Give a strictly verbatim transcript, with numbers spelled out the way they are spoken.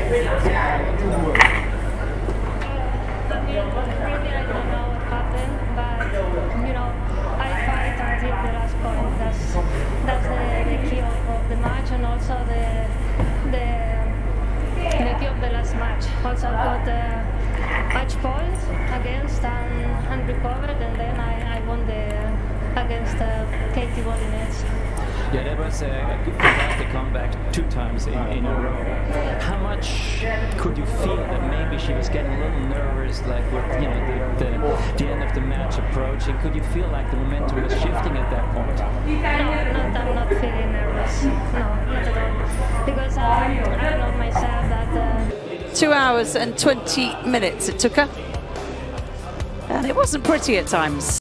Really, I don't know what happened, but you know, I fight until the last point. That's that's the, the key of, of the match, and also the the the key of the last match. Also got a match point against and, and recovered, and then I, I won the against uh, Katie Bolinets. Yeah, that was a, a good fantastic comeback two times in, in a row. How much could you feel that maybe she was getting a little nervous, like with you know the, the, the end of the match approaching? Could you feel like the momentum was shifting at that point? No, not, I'm not feeling nervous. No, not at all. Because uh, I know myself that. Uh, Two hours and twenty minutes it took her, and it wasn't pretty at times.